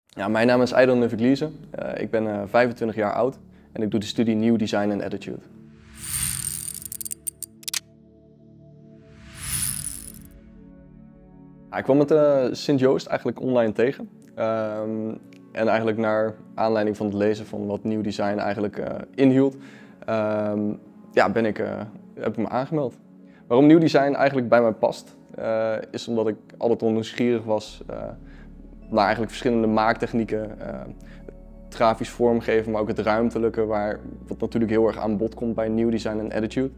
Ja, mijn naam is Eidon Nevigliese. Ik ben 25 jaar oud en ik doe de studie Nieuw Design en Attitude. Ja, ik kwam het Sint-Joost eigenlijk online tegen. En eigenlijk naar aanleiding van het lezen van wat Nieuw Design eigenlijk inhield, heb ik me aangemeld. Waarom Nieuw Design eigenlijk bij mij past, is omdat ik altijd al nieuwsgierig was naar eigenlijk verschillende maaktechnieken, het grafisch vormgeven, maar ook het ruimtelijke, wat natuurlijk heel erg aan bod komt bij Nieuw Design en Attitude.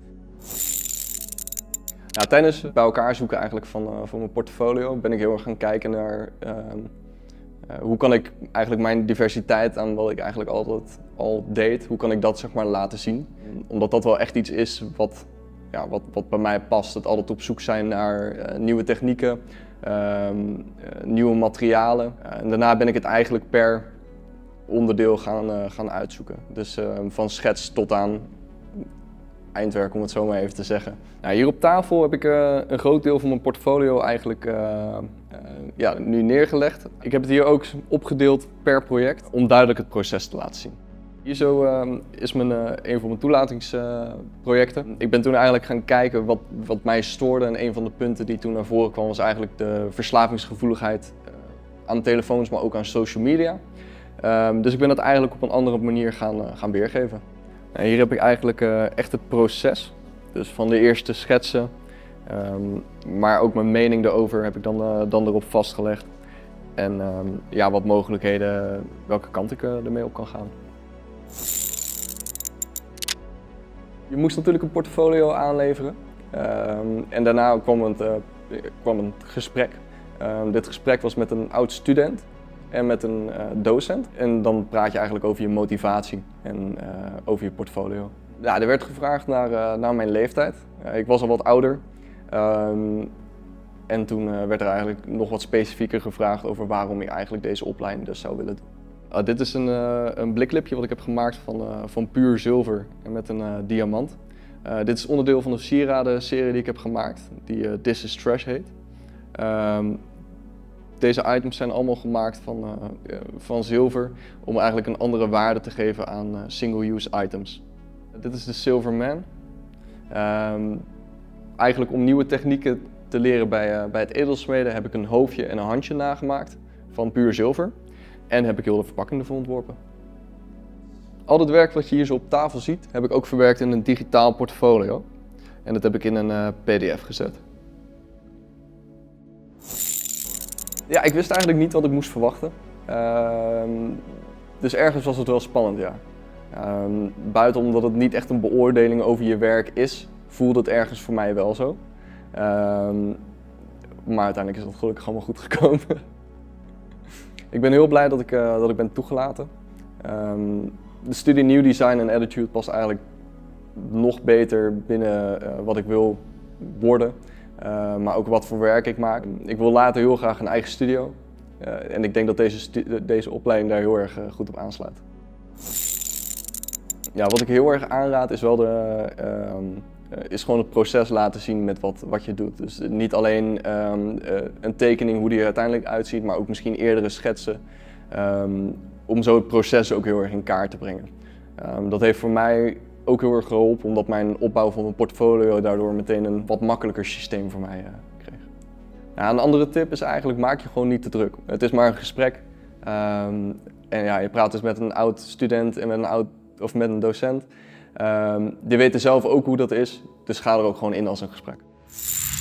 Ja, tijdens het bij elkaar zoeken eigenlijk van mijn portfolio ben ik heel erg gaan kijken naar hoe kan ik eigenlijk mijn diversiteit aan wat ik eigenlijk altijd al deed, hoe kan ik dat zeg maar laten zien. Omdat dat wel echt iets is wat bij mij past. Het altijd op zoek zijn naar nieuwe technieken, nieuwe materialen. En daarna ben ik het eigenlijk per onderdeel gaan uitzoeken. Dus van schets tot aan eindwerk, om het zo maar even te zeggen. Nou, hier op tafel heb ik een groot deel van mijn portfolio eigenlijk nu neergelegd. Ik heb het hier ook opgedeeld per project om duidelijk het proces te laten zien. Hier zo is een van mijn toelatingsprojecten. Ik ben toen eigenlijk gaan kijken wat mij stoorde en een van de punten die toen naar voren kwam was eigenlijk de verslavingsgevoeligheid aan telefoons, maar ook aan social media. Dus ik ben dat eigenlijk op een andere manier gaan weergeven. Hier heb ik eigenlijk echt het proces, dus van de eerste schetsen, maar ook mijn mening erover heb ik dan erop vastgelegd. En wat mogelijkheden, welke kant ik ermee op kan gaan. Je moest natuurlijk een portfolio aanleveren en daarna kwam een gesprek. Dit gesprek was met een oud student en met een docent. En dan praat je eigenlijk over je motivatie en over je portfolio. Ja, er werd gevraagd naar mijn leeftijd. Ik was al wat ouder. En toen werd er eigenlijk nog wat specifieker gevraagd over waarom ik eigenlijk deze opleiding dus zou willen doen. Dit is een bliklipje wat ik heb gemaakt van puur zilver en met een diamant. Dit is onderdeel van een sieradenserie die ik heb gemaakt, die This is Trash heet. Deze items zijn allemaal gemaakt van zilver om eigenlijk een andere waarde te geven aan single-use items. Dit is de Silver Man. Eigenlijk om nieuwe technieken te leren bij het edelsmeden heb ik een hoofdje en een handje nagemaakt van puur zilver. En heb ik heel de verpakking ervoor ontworpen. Al het werk wat je hier zo op tafel ziet, heb ik ook verwerkt in een digitaal portfolio. En dat heb ik in een PDF gezet. Ja, ik wist eigenlijk niet wat ik moest verwachten. Dus ergens was het wel spannend, ja. Buiten omdat het niet echt een beoordeling over je werk is, voelde het ergens voor mij wel zo. Maar uiteindelijk is dat gelukkig allemaal goed gekomen. Ik ben heel blij dat ik ben toegelaten. De studie Nieuw Design en Attitude past eigenlijk nog beter binnen wat ik wil worden. Maar ook wat voor werk ik maak. Ik wil later heel graag een eigen studio. En ik denk dat deze opleiding daar heel erg goed op aansluit. Ja, wat ik heel erg aanraad is wel is gewoon het proces laten zien met wat je doet. Dus niet alleen een tekening hoe die er uiteindelijk uitziet, maar ook misschien eerdere schetsen. Om zo het proces ook heel erg in kaart te brengen. Dat heeft voor mij ook heel erg geholpen, omdat mijn opbouw van mijn portfolio daardoor meteen een wat makkelijker systeem voor mij kreeg. Nou, een andere tip is eigenlijk, maak je gewoon niet te druk. Het is maar een gesprek. En ja, je praat dus met een oud student en met een docent. Die weten zelf ook hoe dat is, dus ga er ook gewoon in als een gesprek.